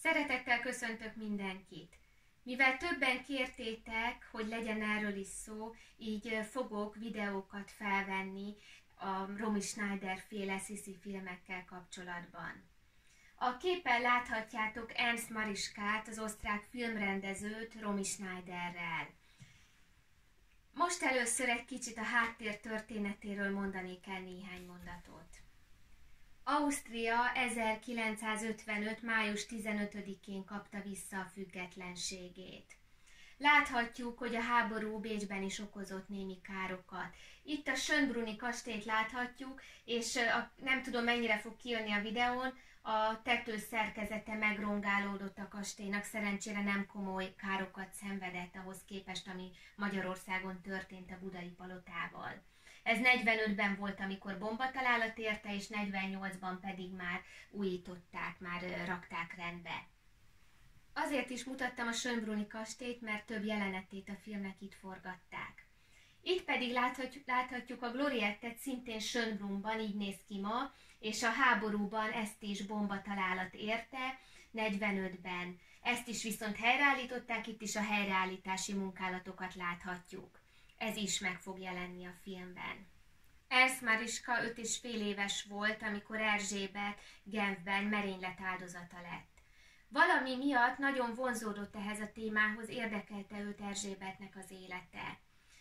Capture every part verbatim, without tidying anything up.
Szeretettel köszöntök mindenkit! Mivel többen kértétek, hogy legyen erről is szó, így fogok videókat felvenni a Romy Schneider féle sci-fi filmekkel kapcsolatban. A képen láthatjátok Ernst Marischkát, az osztrák filmrendezőt Romy Schneiderrel. Most először egy kicsit a háttér történetéről mondanék el néhány mondatot. Ausztria ezerkilencszázötvenöt. május tizenötödikén kapta vissza a függetlenségét. Láthatjuk, hogy a háború Bécsben is okozott némi károkat. Itt a Schönbrunni kastélyt láthatjuk, és a, nem tudom mennyire fog kijönni a videón, a tető szerkezete megrongálódott a kastélynak, szerencsére nem komoly károkat szenvedett ahhoz képest, ami Magyarországon történt a Budai Palotával. Ez negyvenötben volt, amikor bombatalálat érte, és negyvennyolcban pedig már újították, már rakták rendbe. Azért is mutattam a Schönbrunni kastélyt, mert több jelenetét a filmnek itt forgatták. Itt pedig láthatjuk, láthatjuk a Gloriettet szintén Schönbrunban, így néz ki ma, és a háborúban ezt is bombatalálat érte, negyvenötben. Ezt is viszont helyreállították, itt is a helyreállítási munkálatokat láthatjuk. Ez is meg fog jelenni a filmben. Ernst Marischka öt és fél éves volt, amikor Erzsébet Genfben merénylet áldozata lett. Valami miatt nagyon vonzódott ehhez a témához, érdekelte őt Erzsébetnek az élete.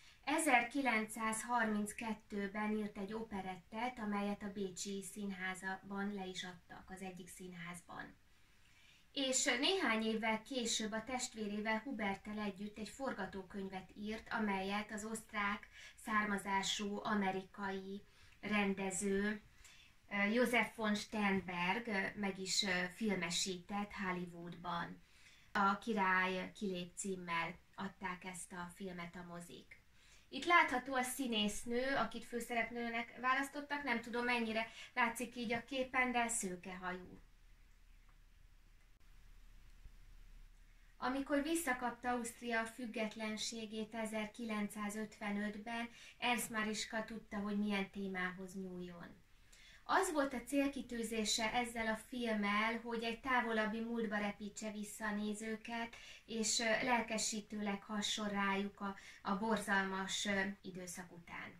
ezerkilencszázharminckettőben írt egy operettet, amelyet a Bécsi Színházban le is adtak, az egyik színházban. És néhány évvel később a testvérével, Huberttel együtt egy forgatókönyvet írt, amelyet az osztrák származású amerikai rendező Josef von Sternberg meg is filmesített Hollywoodban. A Király kilép címmel adták ezt a filmet a mozik. Itt látható a színésznő, akit főszereplőnek választottak, nem tudom mennyire látszik így a képen, de szőkehajú. Amikor visszakapta Ausztria a függetlenségét ezerkilencszázötvenötben, Ernst Marischka tudta, hogy milyen témához nyúljon. Az volt a célkitűzése ezzel a filmmel, hogy egy távolabbi múltba repítse vissza a nézőket, és lelkesítőleg hasson rájuk a, a borzalmas időszak után.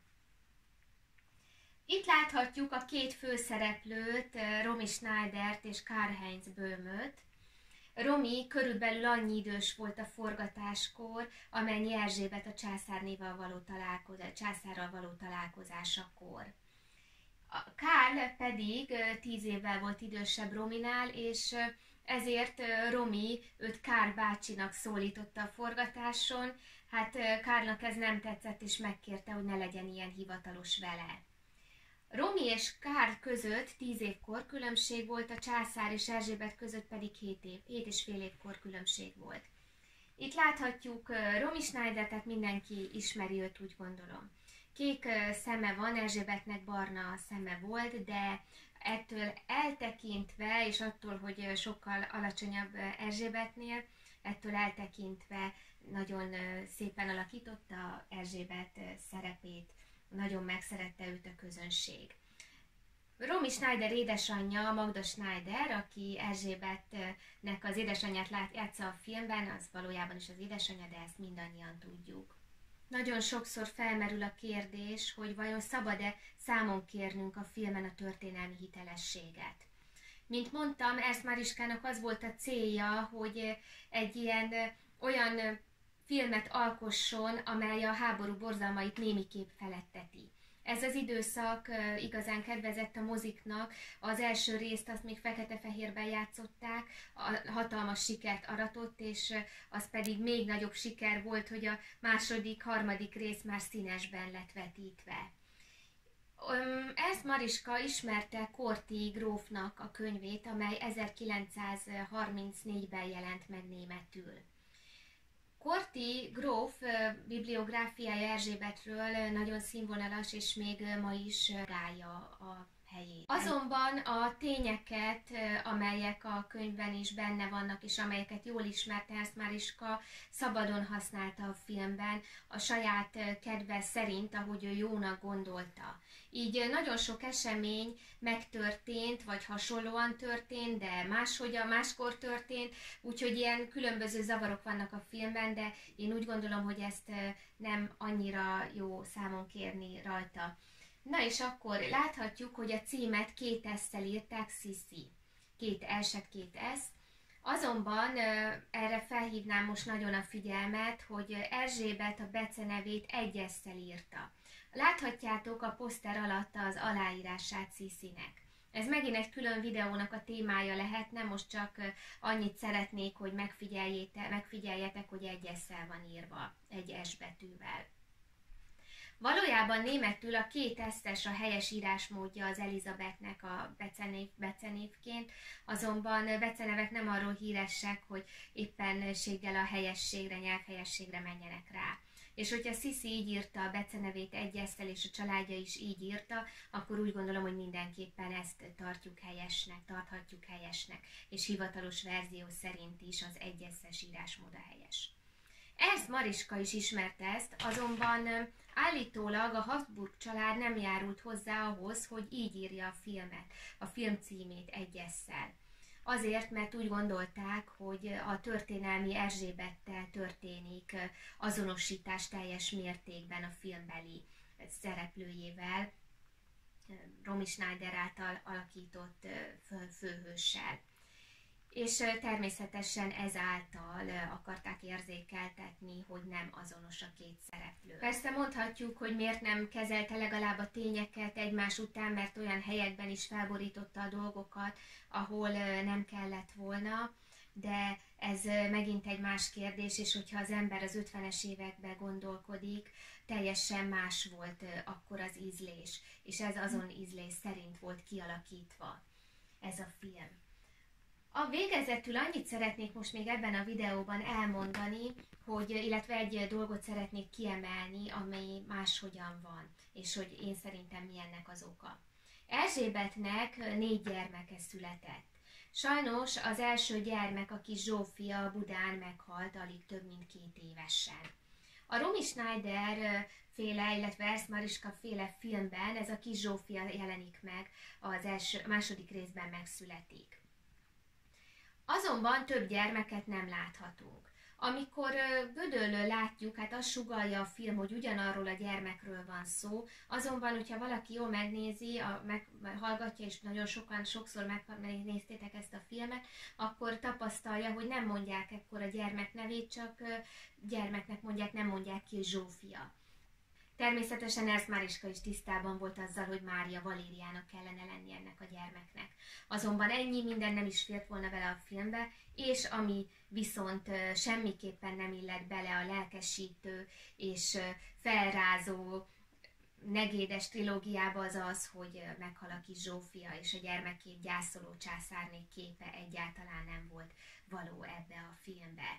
Itt láthatjuk a két főszereplőt, Romy Schneidert és Karl-Heinz Böhmöt. Romy körülbelül annyi idős volt a forgatáskor, amennyi Erzsébet a császárnéval való találkozás, császárral való találkozásakor. A Karl pedig tíz évvel volt idősebb Romynál, és ezért Romy őt Karl bácsinak szólította a forgatáson. Hát Karlnak ez nem tetszett, és megkérte, hogy ne legyen ilyen hivatalos vele. Romy és Karl között tíz év korkülönbség volt, a császár és Erzsébet között pedig hét év, hét és fél év korkülönbség volt. Itt láthatjuk Romy Schneidert, tehát mindenki ismeri őt, úgy gondolom. Kék szeme van, Erzsébetnek barna szeme volt, de ettől eltekintve, és attól, hogy sokkal alacsonyabb Erzsébetnél, ettől eltekintve nagyon szépen alakította Erzsébet szerepét, nagyon megszerette őt a közönség. Romy Schneider édesanyja, Magda Schneider, aki Erzsébetnek az édesanyját játsza a filmben, az valójában is az édesanyja, de ezt mindannyian tudjuk. Nagyon sokszor felmerül a kérdés, hogy vajon szabad-e számon kérnünk a filmen a történelmi hitelességet. Mint mondtam, Ernst Marischkának az volt a célja, hogy egy ilyen olyan filmet alkosson, amely a háború borzalmait némiképp feletteti. Ez az időszak igazán kedvezett a moziknak, az első részt azt még fekete-fehérben játszották, hatalmas sikert aratott, és az pedig még nagyobb siker volt, hogy a második, harmadik rész már színesben lett vetítve. Ernst Marischka ismerte Corti grófnak a könyvét, amely ezerkilencszázharmincnégyben jelent meg németül. Corti gróf bibliográfiája Erzsébetről nagyon színvonalas, és még ma is gálja a helyét. Azonban a tényeket, amelyek a könyvben is benne vannak, és amelyeket jól ismert Ernst Marischka, szabadon használta a filmben, a saját kedve szerint, ahogy ő jónak gondolta. Így nagyon sok esemény megtörtént, vagy hasonlóan történt, de máshogyan, máskor történt, úgyhogy ilyen különböző zavarok vannak a filmben, de én úgy gondolom, hogy ezt nem annyira jó számon kérni rajta. Na és akkor láthatjuk, hogy a címet két S-szel írták, Sissy. Két S-et, két S. Azonban erre felhívnám most nagyon a figyelmet, hogy Erzsébet a becenevét egy S-szel írta. Láthatjátok a poszter alatt az aláírását Sissynek. Ez megint egy külön videónak a témája lehetne, most csak annyit szeretnék, hogy megfigyeljetek, hogy egy S-szel van írva, egy S betűvel. Valójában németül a két S-es a helyes írásmódja az Elizabethnek a becenév, becenévként, azonban becenevek nem arról híresek, hogy éppenséggel a helyességre, nyelvhelyességre menjenek rá. És hogyha Sissy így írta a becenevét egy S-szel, és a családja is így írta, akkor úgy gondolom, hogy mindenképpen ezt tartjuk helyesnek, tarthatjuk helyesnek, és hivatalos verzió szerint is az egy S-es írásmód a helyes. Ernst Mariska is ismerte ezt, azonban állítólag a Habsburg család nem járult hozzá ahhoz, hogy így írja a filmet, a film címét egy S-szel. Azért, mert úgy gondolták, hogy a történelmi Erzsébettel történik azonosítás teljes mértékben a filmbeli szereplőjével, Romy Schneider által alakított főhőssel. És természetesen ezáltal akarták érzékeltetni, hogy nem azonos a két szereplő. Persze mondhatjuk, hogy miért nem kezelte legalább a tényeket egymás után, mert olyan helyekben is felborította a dolgokat, ahol nem kellett volna, de ez megint egy más kérdés, és hogyha az ember az ötvenes években gondolkodik, teljesen más volt akkor az ízlés, és ez azon ízlés szerint volt kialakítva ez a film. A végezetül annyit szeretnék most még ebben a videóban elmondani, hogy, illetve egy dolgot szeretnék kiemelni, amely máshogyan van, és hogy én szerintem milyennek az oka. Erzsébetnek négy gyermeke született. Sajnos az első gyermek, a kis Zsófia, Budán meghalt alig több mint két évesen. A Romy Schneider féle, illetve Ernst Mariska féle filmben ez a kis Zsófia jelenik meg, az első, második részben megszületik. Azonban több gyermeket nem láthatunk. Amikor Gödöllől látjuk, hát azt sugallja a film, hogy ugyanarról a gyermekről van szó, azonban, hogyha valaki jól megnézi, a, meghallgatja, és nagyon sokan, sokszor megnéztétek ezt a filmet, akkor tapasztalja, hogy nem mondják ekkor a gyermek nevét, csak gyermeknek mondják, nem mondják ki, hogy Zsófia. Természetesen Ernst Mariska is tisztában volt azzal, hogy Mária Valériának kellene lenni ennek a gyermeknek. Azonban ennyi minden nem is fért volna bele a filmbe, és ami viszont semmiképpen nem illet bele a lelkesítő és felrázó negédes trilógiába, az az, hogy meghal a kis Zsófia, és a gyermekét gyászoló császárné képe egyáltalán nem volt való ebbe a filmbe.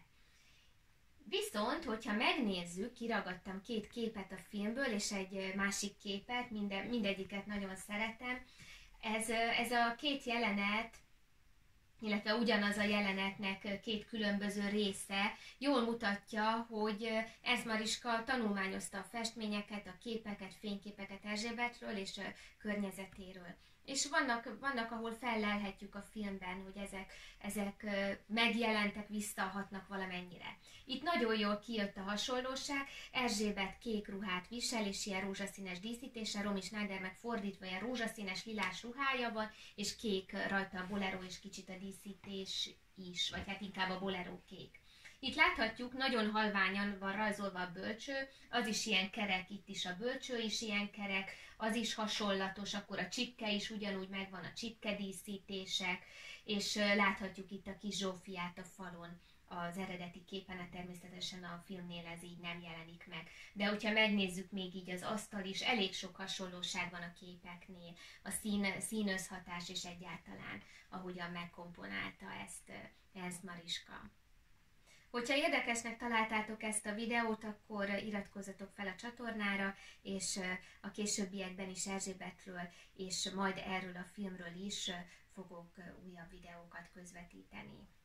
Viszont, hogyha megnézzük, kiragadtam két képet a filmből, és egy másik képet, minden, mindegyiket nagyon szeretem. Ez, ez a két jelenet, illetve ugyanaz a jelenetnek két különböző része jól mutatja, hogy Ernst Mariska tanulmányozta a festményeket, a képeket, fényképeket Erzsébetről és a környezetéről. És vannak, vannak, ahol fellelhetjük a filmben, hogy ezek, ezek megjelentek, visszahatnak valamennyire. Itt nagyon jól kijött a hasonlóság, Erzsébet kék ruhát visel, és ilyen rózsaszínes díszítéssel, Romy Schneider meg fordítva ilyen rózsaszínes, lilás ruhája van, és kék rajta a bolero, és kicsit a díszítés is, vagy hát inkább a bolero kék. Itt láthatjuk, nagyon halványan van rajzolva a bölcső, az is ilyen kerek, itt is a bölcső is ilyen kerek, az is hasonlatos, akkor a csipke is ugyanúgy megvan, a csipke díszítések, és láthatjuk itt a kis Zsófiát a falon. Az eredeti képen, természetesen a filmnél ez így nem jelenik meg. De hogyha megnézzük még így az asztal is, elég sok hasonlóság van a képeknél, a szín, színözhatás és egyáltalán, ahogyan megkomponálta ezt Ernst Mariska. Hogyha érdekesnek találtátok ezt a videót, akkor iratkozzatok fel a csatornára, és a későbbiekben is Erzsébetről, és majd erről a filmről is fogok újabb videókat közvetíteni.